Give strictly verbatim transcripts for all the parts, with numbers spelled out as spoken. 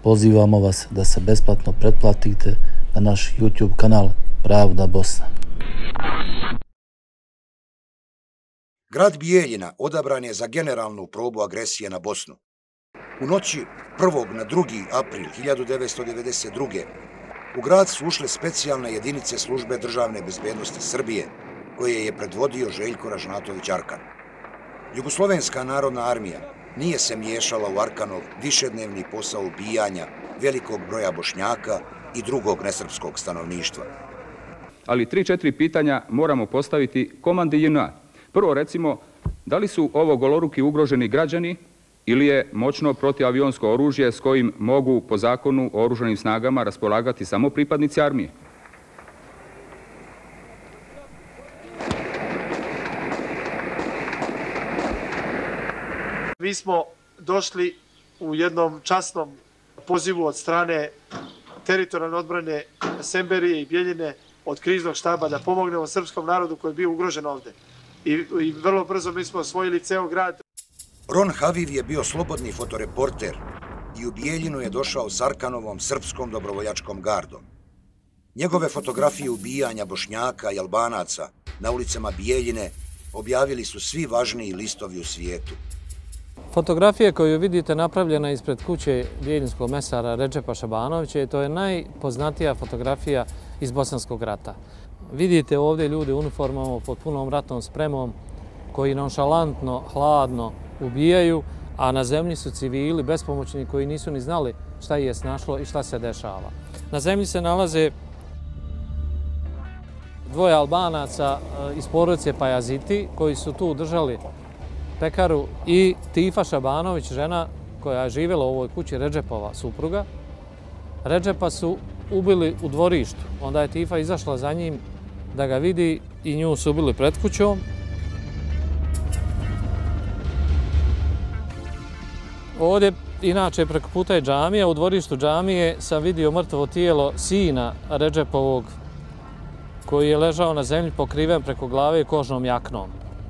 pozivamo vas da se besplatno pretplatite na naš YouTube kanal Pravda Bosna. Grad Bijeljina odabran je za generalnu probu agresije na Bosnu. U noći prvog na drugi april hiljadu devetsto devedeset druge. u grad su ušle specijalne jedinice službe državne bezbednosti Srbije, koje je predvodio Željko Ražnatović Arkan. Jugoslovenska narodna armija nije se miješala u Arkanov višednevni posao ubijanja velikog broja Bošnjaka i drugog nesrpskog stanovništva. Ali tri, četiri pitanja moramo postaviti komandi J N A. Prvo, recimo, da li su ovo goloruki ugroženi građani ili je moćno protivavionsko oružje s kojim mogu po zakonu o oružanim snagama raspolagati samo pripadnici armije? Mi smo došli u jednom časnom pozivu od strane teritorijalne odbrane Semberije i Bijeljine od kriznog štaba da pomognemo srpskom narodu koji je bio ugrožen ovde. I, i vrlo brzo mi smo osvojili ceo grad. Ron Haviv je bio slobodni fotoreporter i u Bijeljinu je došao s Arkanovom srpskom dobrovoljačkom gardom. Njegove fotografije ubijanja Bošnjaka i Albanaca na ulicama Bijeljine objavili su svi važniji listovi u svijetu. Fotografija koju vidite napravljena ispred kuće bijeljinskog mesara Redžepa Šabanovića i to je najpoznatija fotografija iz Bosanskog rata. Vidite ovdje ljude u uniformama pod punom ratnom spremom koji nonšalantno, hladno ubijaju, a na zemlji su civili bespomoćni koji nisu ni znali šta ih je snašlo i šta se dešava. Na zemlji se nalaze dvoje Albanaca iz porodice Pajaziti koji su tu držali pekaru i Tifa Šabanović, žena koja je živjela u ovoj kući, Redžepova supruga. Redžepa su ubili u dvorištu. Onda je Tifa izašla za njim da ga vidi i nju su ubili pred kućom. Ovdje, inače, preko puta je džamija. U dvorištu džamije sam vidio mrtvo tijelo sina Redžepovog koji je ležao na zemlji pokriven preko glave kožnom jaknom.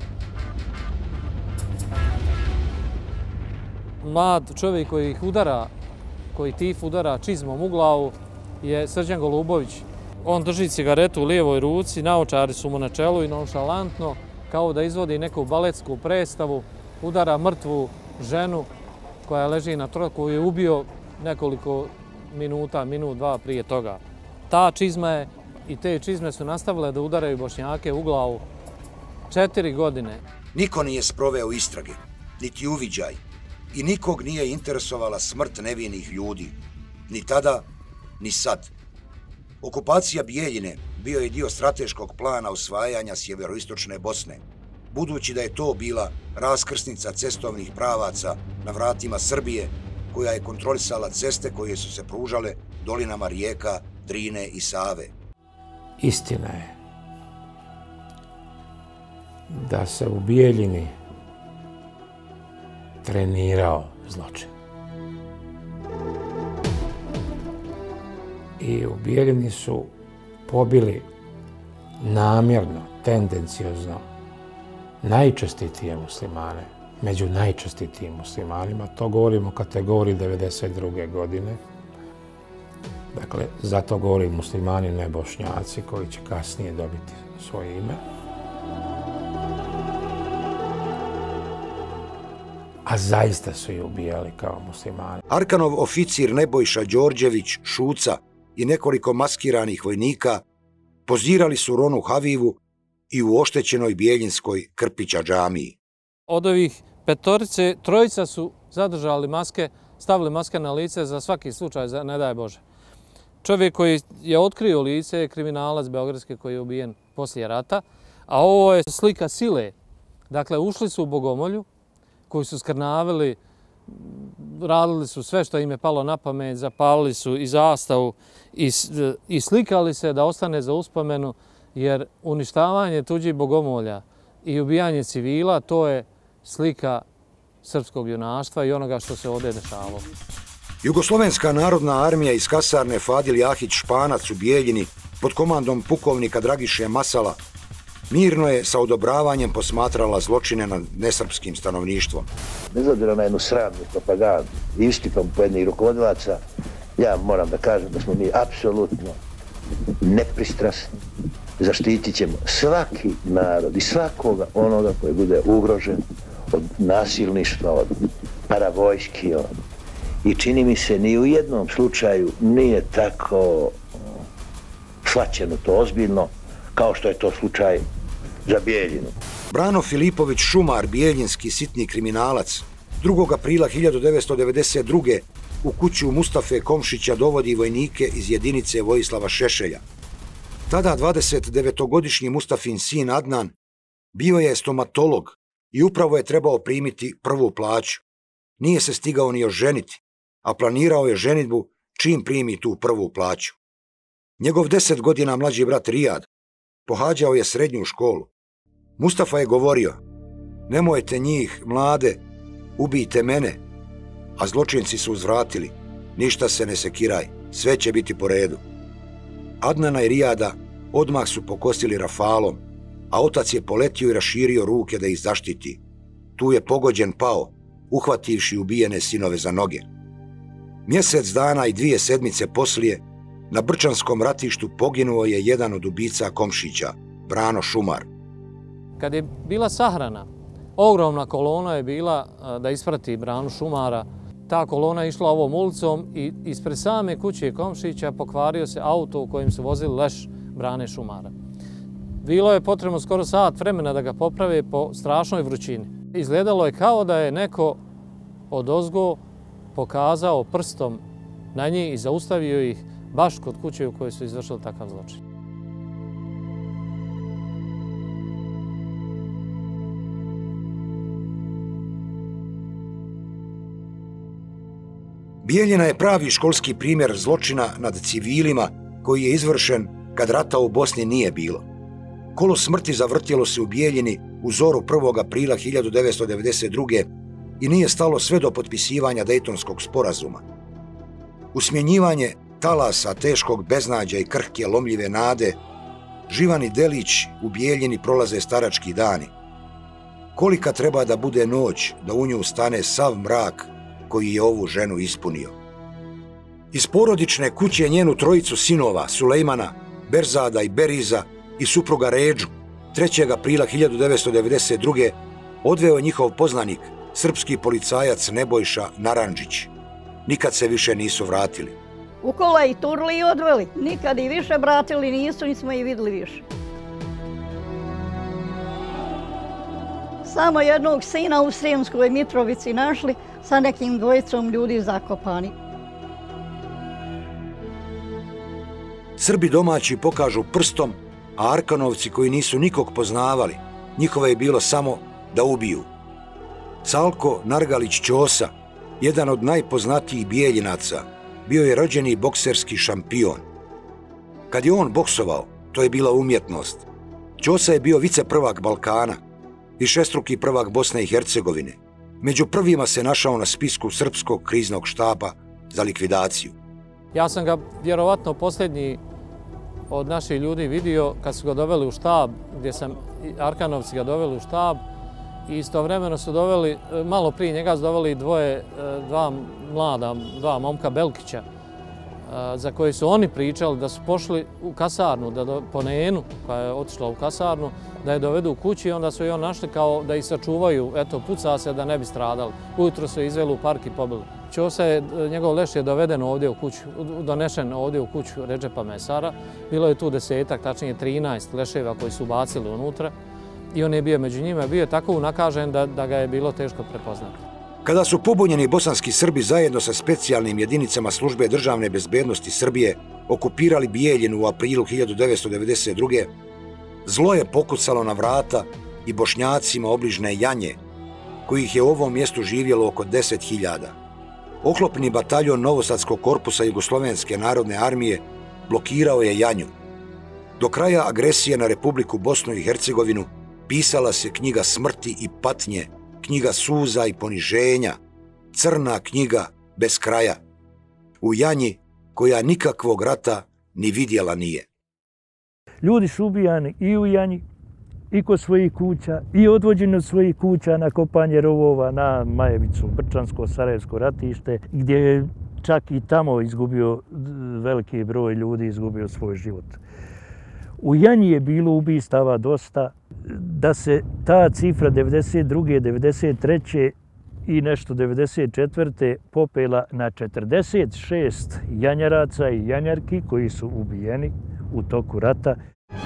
Mlad čovjek koji ih udara, koji Tif udara čizmom u glavu, je Srđan Golubović. On drži cigaretu u lijevoj ruci, naočari su mu na čelu i nonšalantno, kao da izvodi neku baletsku predstavu, udara mrtvu ženu koja leži na troku, koju je ubio nekoliko minuta, minut, dva prije toga. Ta čizma je i te čizme su nastavile da udaraju Bošnjake u glavu četiri godine. Niko nije sproveo istrage, niti uviđaj, i nikog nije interesovala smrt nevinih ljudi, ni tada, ni sad. Okupacija Bijeljine bio je dio strateškog plana osvajanja sjeveroistočne Bosne, budući da je to bila raskrsnica cestovnih pravaca na vratima Srbije, koja je kontrolisala ceste koje su se pružale dolinama rijeka Drine i Save. Istina je da se u Bijeljini trenirao zločin. I u Bijeljini su pobili namjerno, tendenciozno najčestitije muslimane, među najčestitijim muslimanima. To govorimo o kategoriji devedeset druge godine. Dakle, zato govorim muslimani, ne Bošnjaci, koji će kasnije dobiti svoje ime. A zaista su ih ubijali kao muslimani. Arkanov oficir Nebojša Đorđević, Šuca i nekoliko maskiranih vojnika pozirali su Ronu Havivu i u oštećenoj bijeljinskoj Krpića džamiji. Od ovih petorice, trojica su zadržali maske, stavili maske na lice za svaki slučaj, za ne daj Bože. Čovjek koji je otkrio lice je kriminalac beogradski koji je ubijen poslije rata, a ovo je slika sile. Dakle, ušli su u Bogomolju, koji su skrnavili, radili su sve što im je palo na pamet, zapalili su i zastavu i, i slikali se da ostane za uspomenu, jer uništavanje tuđih bogomolja i ubijanje civila, to je slika srpskog junaštva i onoga što se ovdje dešavalo. Jugoslovenska narodna armija iz kasarne Fadil Jahić Španac u Bijeljini pod komandom pukovnika Dragiše Masala mirno je sa odobravanjem posmatrala zločine nad nesrpskim stanovništvom. Bez obzira na jednu sramnu propagandu i ištipom pojedinih rukovodilaca, Ja moram da kažem da smo mi apsolutno nepristrasni. Zaštitit ćemo svaki narod i svakoga onoga koji bude ugrožen od nasilništva, od paravojski. Od... I čini mi se ni u jednom slučaju nije tako shvaćeno to ozbiljno kao što je to slučaj za Bijeljinu. Brano Filipović Šumar, bijeljinski sitni kriminalac, drugog aprila hiljadu devetsto devedeset druge u kuću Mustafe Komšića dovodi vojnike iz jedinice Vojislava Šešelja. Tada dvadesetdevetogodišnji Mustafin sin Adnan bio je stomatolog i upravo je trebao primiti prvu plaću. Nije se stigao ni oženiti, a planirao je ženidbu čim primi tu prvu plaću. Njegov deset godina mlađi brat Rijad pohađao je srednju školu. Mustafa je govorio: nemojte njih, mlade, ubijte mene. A zločinci su uzvratili: ništa se ne sekiraj, sve će biti po redu. Adnana i Rijada odmah su pokosili rafalom, a otac je poletio i raširio ruke da ih zaštiti. Tu je pogođen pao, uhvativši ubijene sinove za noge. Mjesec dana i dvije sedmice poslije, na Brčanskom ratištu poginuo je jedan od ubica Komšića, Brano Šumar. Kad je bila sahrana, ogromna kolona je bila da isprati Branu Šumara. Ta kolona je išla ovom ulicom i ispred same kuće Komšića pokvario se auto u kojem su vozili leš Brane Šumara. Bilo je potrebno skoro sat vremena da ga poprave po strašnoj vrućini. Izgledalo je kao da je neko odozgo pokazao prstom na njih i zaustavio ih baš kod kuće u kojoj su izvršili takav zločin. Bijeljina je pravi školski primjer zločina nad civilima koji je izvršen kad rata u Bosni nije bilo. Kolo smrti zavrtjelo se u Bijeljini u zoru prvog aprila hiljadu devetsto devedeset druge i nije stalo sve do potpisivanja Dejtonskog sporazuma. U smjenjivanje talasa teškog beznađa i krhke lomljive nade, Živan i Delić u Bijeljini prolaze starački dani. Kolika treba da bude noć da u nju stane sav mrak koji je ovu ženu ispunio. Iz porodične kuće njenu trojicu sinova, Sulejmana, Berzada i Beriza, i supruga Ređu, trećeg aprila hiljadu devetsto devedeset druge odveo njihov poznanik, srpski policajac Nebojša Narandžić. Nikad se više nisu vratili. U kola i turli i odveli. Nikad i više vratili nisu, nismo i vidjeli više. Samo jednog sina u Srijemskoj Mitrovici našli sa nekim dvojicom ljudi zakopani. Srbi domaći pokažu prstom, a Arkanovci koji nisu nikog poznavali, njihove je bilo samo da ubiju. Calko Nargalić Ćosa, jedan od najpoznatijih Bijeljinaca, bio je rođeni bokserski šampion. Kad je on boksovao, to je bila umjetnost. Ćosa je bio viceprvak Balkana, višestruki prvak Bosne i Hercegovine. Među prvima se našao na spisku Srpskog kriznog štaba za likvidaciju. Ja sam ga vjerovatno posljednji od naših ljudi vidio kad su ga doveli u štab, gdje sam Arkanovci ga doveli u štab i istovremeno su doveli, malo prije njega su doveli dvoje, dva mlada, dva momka Belkića, za koje su oni pričali da su pošli u kasarnu, da po Nenu, koja je otišla u kasarnu, da je dovedu u kući i onda su je on našli kao da ih sačuvaju, eto, puca se da ne bi stradali. Ujutro su je izveli u park i pobili. Ćosa je, njegov leš je doveden ovdje u kuću, donešen ovdje u kuću Redžepa Mesara. Bilo je tu desetak, tačnije trinaest leševa koji su bacili unutra i on je bio među njima, bio je tako unakažen da, da ga je bilo teško prepoznati. Kada su pobunjeni bosanski Srbi zajedno sa specijalnim jedinicama službe državne bezbednosti Srbije okupirali Bijeljinu u aprilu hiljadu devetsto devedeset druge, zlo je pokucalo na vrata i Bošnjacima obližne Janje, kojih je u ovom mjestu živjelo oko deset hiljada. Oklopni bataljon Novosadskog korpusa Jugoslovenske narodne armije blokirao je Janju. Do kraja agresije na Republiku Bosnu i Hercegovinu pisala se knjiga smrti i patnje, knjiga suza i poniženja, crna knjiga bez kraja. U Janji koja nikakvog rata ni vidjela nije. Ljudi su ubijani i u Janji, i kod svojih kuća, i odvođeni od svojih kuća na kopanje rovova na Majevicu, Brčansko, Sarajevsko ratište, gdje je čak i tamo izgubio, veliki broj ljudi izgubio svoj život. U Janji je bilo ubistava dosta, da se ta cifra devedeset druge. devedeset treće i nešto devedeset četvrte popela na četrdeset šest janjaraca i janjarki koji su ubijeni u toku rata.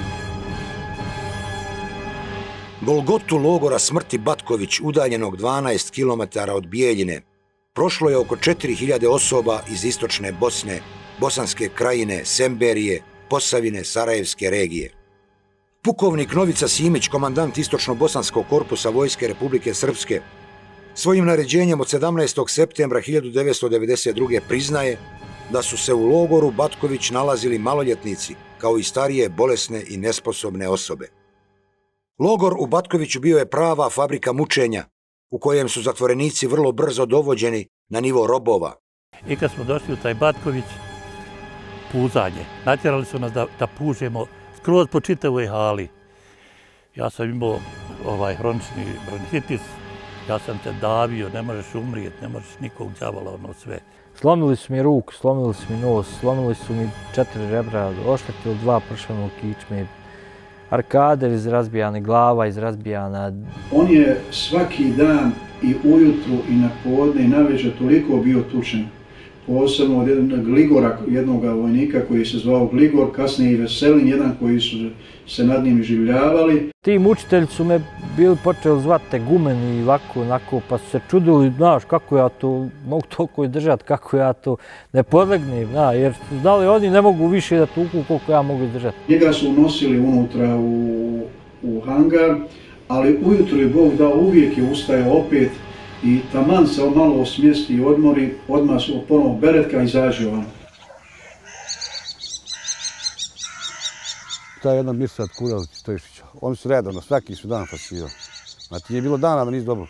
Golgotu logora smrti Batković, udaljenog dvanaest kilometara od Bijeljine, prošlo je oko četiri hiljade osoba iz istočne Bosne, Bosanske krajine, Semberije, Posavine, Sarajevske regije. Pukovnik Novica Simić, komandant istočno-bosanskog korpusa Vojske Republike Srpske, svojim naređenjem od sedamnaestog septembra hiljadu devetsto devedeset druge priznaje da su se u logoru Batković nalazili maloljetnici, kao i starije, bolesne i nesposobne osobe. Logor u Batkoviću bio je prava fabrika mučenja, u kojem su zatvorenici vrlo brzo dovođeni na nivo robova. I kad smo došli u taj Batković, puzanje. Natjerali su nas da, da pužemo skroz po čitavoj hali. Ja sam imao ovaj hronični bronhitis, ja sam te davio, ne možeš umrijeti, ne možeš nikog đavala, ono sve. Slomili su mi ruku, slomili su mi nos, slomili su mi četiri rebra, oštetili dva pršana u kičme, arkader izrazbijana, glava izrazbijana. On je svaki dan i ujutru i na podne i navečer toliko bio tučen. Posebno od jednog Gligora, jednog vojnika koji se zvao Gligor, kasnije i Veselin, jedan koji su se nad njim življavali. Ti mučitelji su me bili počeli zvati gumen i ovako, onako, pa su se čudili, znaš, kako ja to mogu toliko izdržati, kako ja to ne podlegnem, zna, jer znali oni ne mogu više da tuku koliko ja mogu izdržati. Njega su unosili unutra u, u hangar, ali ujutro je Bog dao, uvijek je ustajao opet i taman se malo osmijesti i odmori, odmah su ponovo beretka i izađe van. Ta jedna Mirsad Kuralić Stojišića, oni su redovno, svaki su dan fasirali. Znači, nije bilo dana da nisi dobro.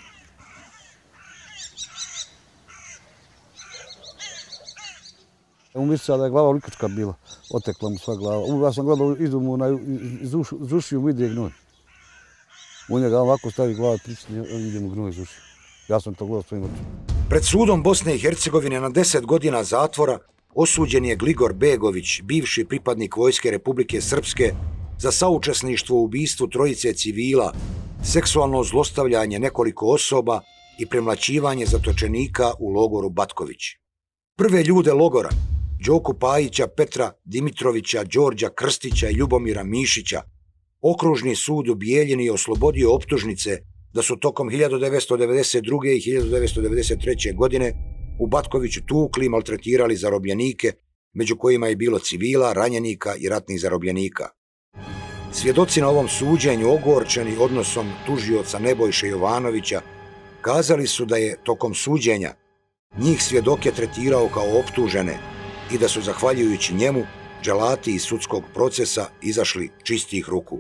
U Mirsada je glava likačka bila, otekla mu sva glava. Ja sam gledao, idu mu iz ušiju, mu ide gnoj. U njega ovako stavi glava, prisutni, ide mu gnoj iz ušiju. Ja sam to gledao svojim očima. Pred sudom Bosne i Hercegovine na deset godina zatvora osuđen je Gligor Begović, bivši pripadnik Vojske Republike Srpske, za saučesništvo u ubistvu trojice civila, seksualno zlostavljanje nekoliko osoba i premlaćivanje zatočenika u logoru Batković. Prve ljude logora, Đoku Pajića, Petra Dimitrovića, Đorđa Krstića i Ljubomira Mišića, Okružni sud u Bijeljini je oslobodio optužnice da su tokom hiljadu devetsto devedeset druge. i hiljadu devetsto devedeset treće. godine u Batkoviću tukli i maltretirali zarobljenike, među kojima je bilo civila, ranjenika i ratnih zarobljenika. Svjedoci na ovom suđenju, ogorčeni odnosom tužioca Nebojše Jovanovića, kazali su da je tokom suđenja njih svjedoke tretirao kao optužene i da su, zahvaljujući njemu, dželati iz sudskog procesa izašli čistih ruku.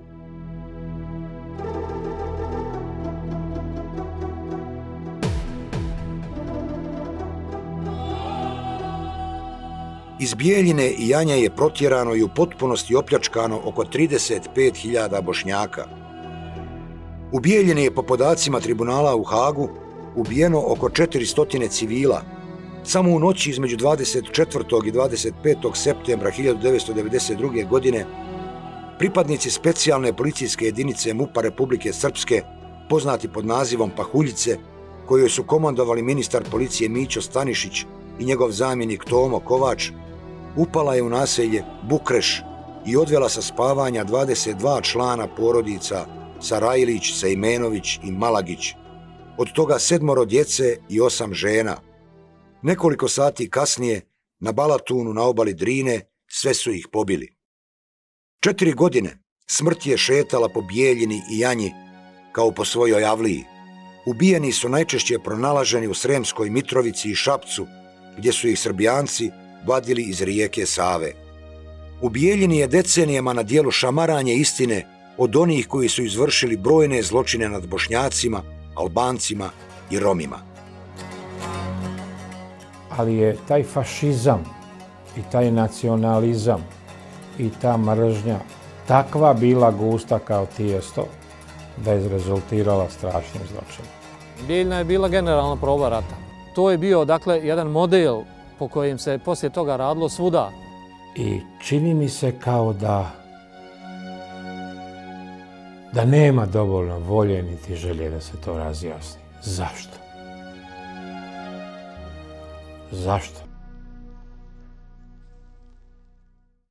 Iz Bijeljine i Janje je protjerano i u potpunosti opljačkano oko trideset pet hiljada Bošnjaka. U Bijeljini je po podacima tribunala u Hagu ubijeno oko četiristo civila. Samo u noći između dvadeset četvrtog i dvadeset petog septembra hiljadu devetsto devedeset druge. godine pripadnici specijalne policijske jedinice MUP-a Republike Srpske, poznati pod nazivom Pahuljice, kojoj su komandovali ministar policije Mićo Stanišić i njegov zamjenik Tomo Kovač, upala je u naselje Bukreš i odvela sa spavanja dvadeset dva člana porodica Sarajlić, Sejmenović i Malagić, od toga sedmoro djece i osam žena. Nekoliko sati kasnije, na Balatunu na obali Drine, sve su ih pobili. Četiri godine smrt je šetala po Bijeljini i Janji kao po svojoj avliji. Ubijeni su najčešće pronalaženi u Sremskoj Mitrovici i Šapcu, gdje su ih Srbijanci vadili iz rijeke Save. U Bijeljini je decenijama na dijelu šamaranje istine od onih koji su izvršili brojne zločine nad Bošnjacima, Albancima i Romima. Ali je taj fašizam i taj nacionalizam i ta mržnja takva bila gusta kao tijesto da je rezultirala strašnim zločinom. Bijeljina je bila generalna proba rata. To je bio, dakle, jedan model po kojim se poslije toga radilo svuda. I čini mi se kao da da nema dovoljno volje niti želje da se to razjasni. Zašto? Zašto?